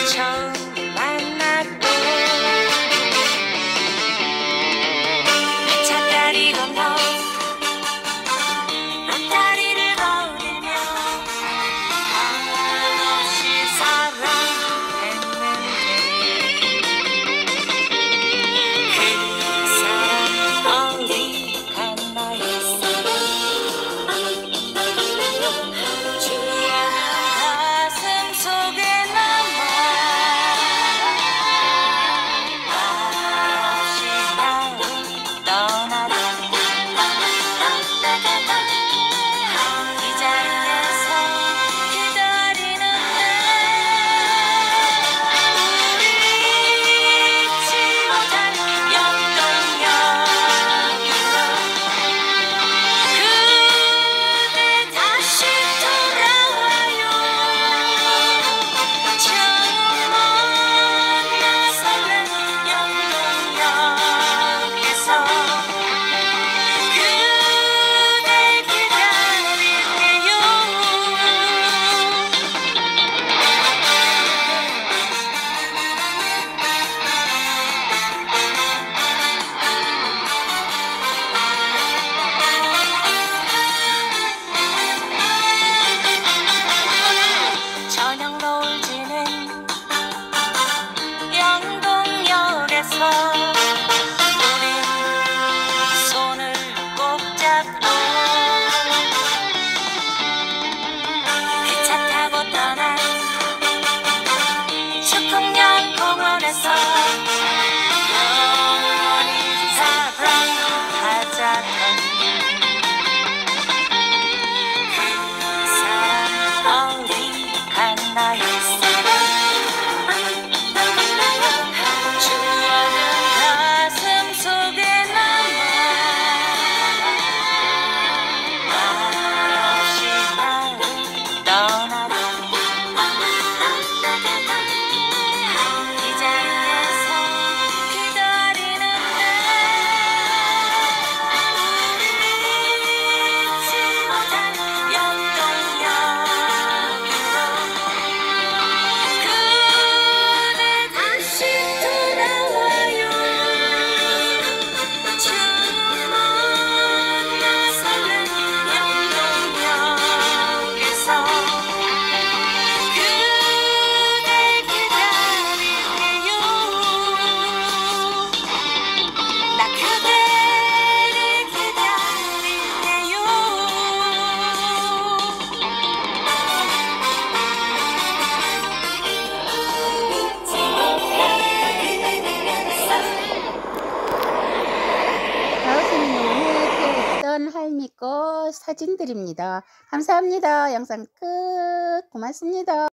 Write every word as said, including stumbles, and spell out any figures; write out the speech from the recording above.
처음 만났고 차다리 건너 앞다리를 걸으며 한없이 사랑했는데 그 사람 어디 갔나 했어. 주야 가슴 속에 남아 말없이 나를 떠나다 이 자리에서 기다리는데 우리 잊지 못할 영동역으로 그대 다시 돌아와요. 처음 만나 설렌 영동역에서 그댈 기다릴게요. 저녁 노을 지는 영동역에서 우린 손을 꼭 잡고 기차 타고 떠난 축풍령 공원에서 영원히 사랑하자던 그 사람 어디 갔나 했어. 추억은 가슴 속에 남아 말없이 나를 떠나다 이 자리에서 기다리는데 우리 잊지 못할 영동역으로 그대 다시 돌아와요. 처음 만나 설렌 영동역에서 그댈 기다릴게요. 나 그대를 기다릴게요. 가을송 노후에 피어있던 할미꽃 사진들입니다. 감사합니다. 영상 끝. 고맙습니다.